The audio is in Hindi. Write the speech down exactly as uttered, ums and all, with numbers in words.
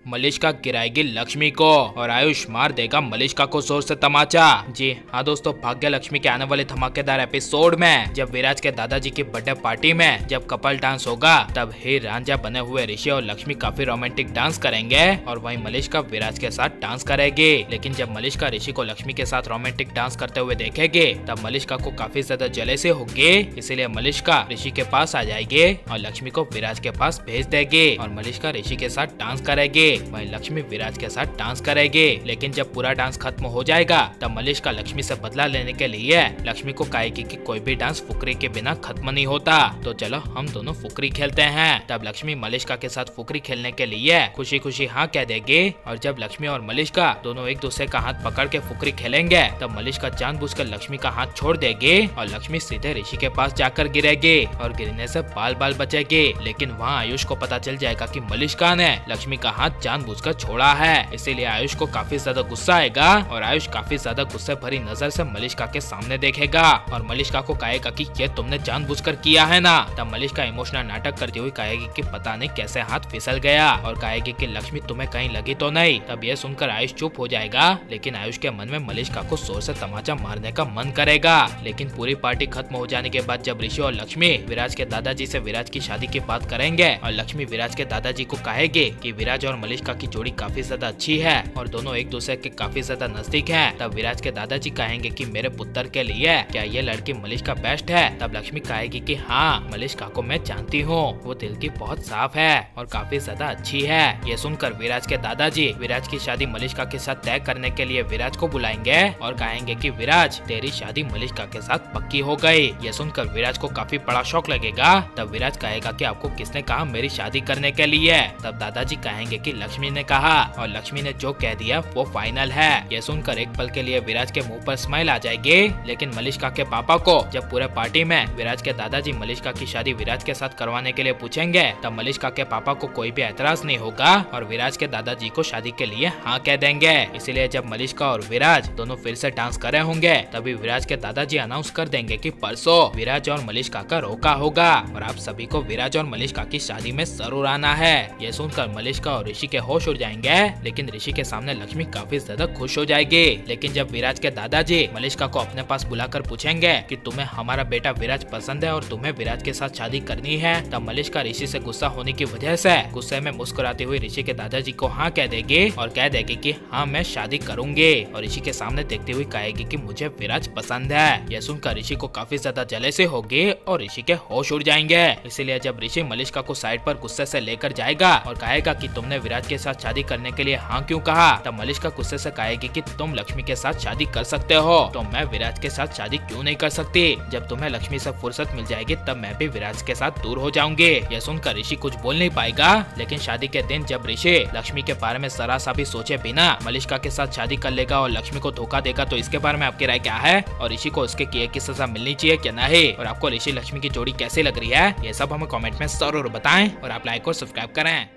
मलिष्का गिराएगी लक्ष्मी को और आयुष मार देगा मलिष्का को जोर से तमाचा। जी हाँ दोस्तों, भाग्य लक्ष्मी के आने वाले धमाकेदार एपिसोड में जब विराज के दादाजी की बर्थडे पार्टी में जब कपल डांस होगा तब हीर रांझा बने हुए ऋषि और लक्ष्मी काफी रोमांटिक डांस करेंगे और वहीं मलिष्का विराज के साथ डांस करेगी। लेकिन जब मलिष्का ऋषि को लक्ष्मी के साथ रोमांटिक डांस करते हुए देखेगी तब मलिष्का को काफी ज्यादा जेलसी होगी, इसीलिए मलिष्का ऋषि के पास आ जाएगी और लक्ष्मी को विराज के पास भेज देगी और मलिष्का ऋषि के साथ डांस करेगी, वहीं लक्ष्मी विराज के साथ डांस करेगी। लेकिन जब पूरा डांस खत्म हो जाएगा तब मलिष्का लक्ष्मी से बदला लेने के लिए लक्ष्मी को कहेगी कि कोई भी डांस फुकरी के बिना खत्म नहीं होता, तो चलो हम दोनों फुकरी खेलते हैं। तब लक्ष्मी मलिष्का के साथ फुकरी खेलने के लिए खुशी खुशी हाँ कह देगी और जब लक्ष्मी और मलिष्का दोनों एक दूसरे का हाथ पकड़ के फुकरी खेलेंगे तब मलिष्का जानबूझकर लक्ष्मी का हाथ छोड़ देगी और लक्ष्मी सीधे ऋषि के पास जाकर गिरेगी और गिरने से बाल बाल बचेगी। लेकिन वहाँ आयुष को पता चल जाएगा कि मलिष्का ने लक्ष्मी का हाथ जानबूझकर छोड़ा है, इसीलिए आयुष को काफी ज्यादा गुस्सा आएगा और आयुष काफी ज्यादा गुस्से भरी नजर से मलिष्का के सामने देखेगा और मलिष्का को कहेगा कि ये तुमने जानबूझकर किया है ना। तब मलिष्का इमोशनल नाटक करती हुई कहेगी कि पता नहीं कैसे हाथ फिसल गया और कहेगी कि लक्ष्मी तुम्हें कहीं लगी तो नहीं। तब ये सुनकर आयुष चुप हो जाएगा, लेकिन आयुष के मन में मलिष्का को जोर से तमाचा मारने का मन करेगा। लेकिन पूरी पार्टी खत्म हो जाने के बाद जब ऋषि और लक्ष्मी विराज के दादाजी से विराज की शादी की बात करेंगे और लक्ष्मी विराज के दादाजी को कहेगी कि विराज और मलिष्का की जोड़ी काफी ज्यादा अच्छी है और दोनों एक दूसरे के काफी ज्यादा नजदीक हैं। तब विराज के दादाजी कहेंगे कि मेरे पुत्र के लिए क्या ये लड़की मलिष्का बेस्ट है। तब लक्ष्मी कहेगी कि हाँ, मलिष्का को मैं जानती हूँ, वो दिल की बहुत साफ है और काफी ज्यादा अच्छी है। ये सुनकर विराज के दादाजी विराज की शादी मलिष्का के साथ तय करने के लिए विराज को बुलाएंगे और कहेंगे कि विराज तेरी शादी मलिष्का के साथ पक्की हो गई। ये सुनकर विराज को काफी बड़ा शौक लगेगा। तब विराज कहेगा कि आपको किसने कहा मेरी शादी करने के लिए। तब दादाजी कहेंगे कि लक्ष्मी ने कहा और लक्ष्मी ने जो कह दिया वो फाइनल है। ये सुनकर एक पल के लिए विराज के मुंह पर स्माइल आ जाएगी। लेकिन मलिष्का के पापा को जब पूरे पार्टी में विराज के दादाजी मलिष्का की शादी विराज के साथ करवाने के लिए पूछेंगे तब मलिष्का के पापा को कोई भी एतराज नहीं होगा और विराज के दादाजी को शादी के लिए हाँ कह देंगे। इसीलिए जब मलिष्का और विराज दोनों फिर से डांस कर रहे होंगे तभी विराज के दादाजी अनाउंस कर देंगे कि परसों विराज और मलिष्का का रोका होगा और आप सभी को विराज और मलिष्का की शादी में जरूर आना है। ये सुनकर मलिष्का और ऋषि के होश उड़ जाएंगे, लेकिन ऋषि के सामने लक्ष्मी काफी ज्यादा खुश हो जाएगी। लेकिन जब विराज के दादाजी मलिष्का को अपने पास बुलाकर पूछेंगे कि तुम्हें हमारा बेटा विराज पसंद है और तुम्हें विराज के साथ शादी करनी है, तब मलिष्का ऋषि से गुस्सा होने की वजह से गुस्से में मुस्कुराते हुए ऋषि के दादाजी को हाँ कह देगी और कह देगी कि हाँ मैं शादी करूंगी और ऋषि के सामने देखते हुए कहेगी कि मुझे विराज पसंद है। यह सुनकर ऋषि को काफी ज्यादा जेलसी होगी और ऋषि के होश उड़ जाएंगे। इसीलिए जब ऋषि मलिष्का को साइड पर गुस्से से लेकर जाएगा और कहेगा कि तुमने विराज के साथ शादी करने के लिए हाँ क्यों कहा, तब मलिष्का गुस्से से कहेगी कि तुम लक्ष्मी के साथ शादी कर सकते हो तो मैं विराज के साथ शादी क्यों नहीं कर सकती। जब तुम्हें लक्ष्मी से फुर्सत मिल जाएगी तब मैं भी विराज के साथ दूर हो जाऊंगी। यह सुनकर ऋषि कुछ बोल नहीं पाएगा। लेकिन शादी के दिन जब ऋषि लक्ष्मी के बारे में जरा सा भी सोचे बिना मलिष्का के साथ शादी कर लेगा और लक्ष्मी को धोखा देगा तो इसके बारे में आपकी राय क्या है और ऋषि को उसके किए की सजा मिलनी चाहिए क्या नहीं, और आपको ऋषि लक्ष्मी की जोड़ी कैसी लग रही है ये सब हमें कमेंट में जरूर बताएं और आप लाइक और सब्सक्राइब करें।